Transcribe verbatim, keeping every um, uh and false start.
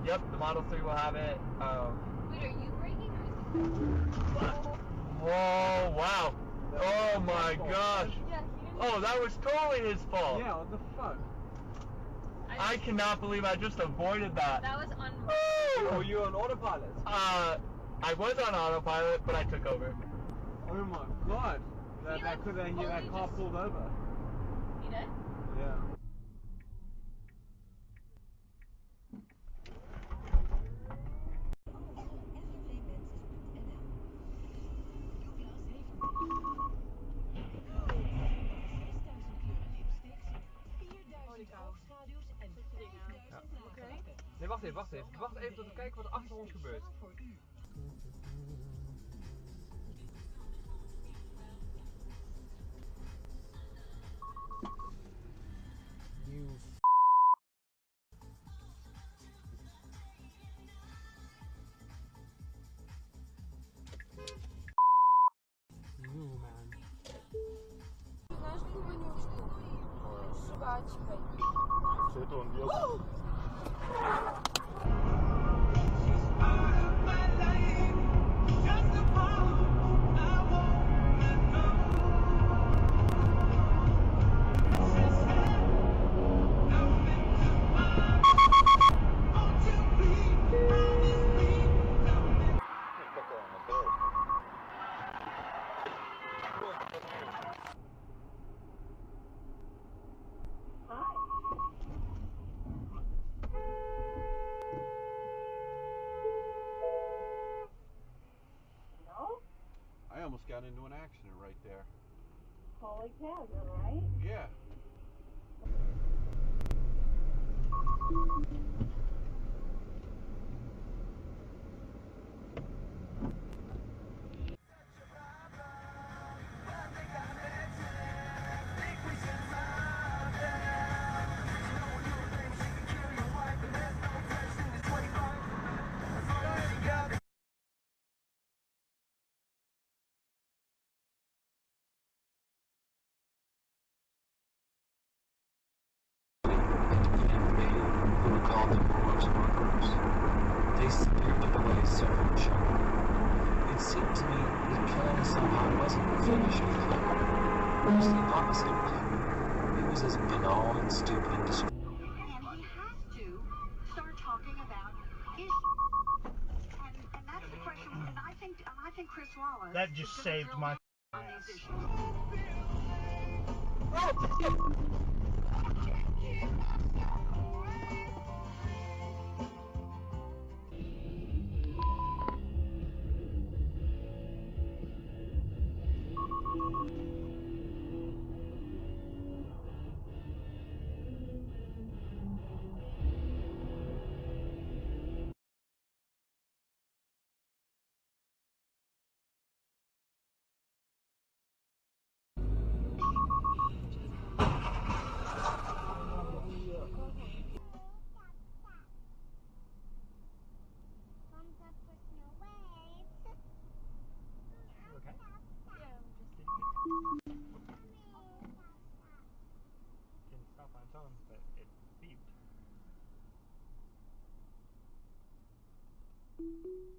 Yep, the Model three will have it. Um, Wait, are you braking or is it? Whoa, wow. Oh my gosh. Yeah, he didn't. Oh, that was totally his fault. Yeah, what the fuck? I, I cannot believe I just avoided that. That was unreal. Were you on autopilot? Uh, I was on autopilot, but I took over. Oh my god. That, He, that like, could have, fully that car just- pulled over. You did? Yeah. Nee, wacht even, wacht even. Wacht even tot we kijken wat er achter ons gebeurt. You You, man. Знаешь, какую вонючку? Жвачкой. Все это он делал. I almost got into an accident right there. Holy cow, you're right. Yeah. They speared the boys several children. It seemed to me that killing somehow wasn't finished clever. It was the opposite of clever. It was as banal and stupid and destructive. And he has to start talking about his and, and that's the question. And I think and I think Chris Wallace That just is gonna saved drill my down on ass. these issues. Can stop on its own, but it beeped.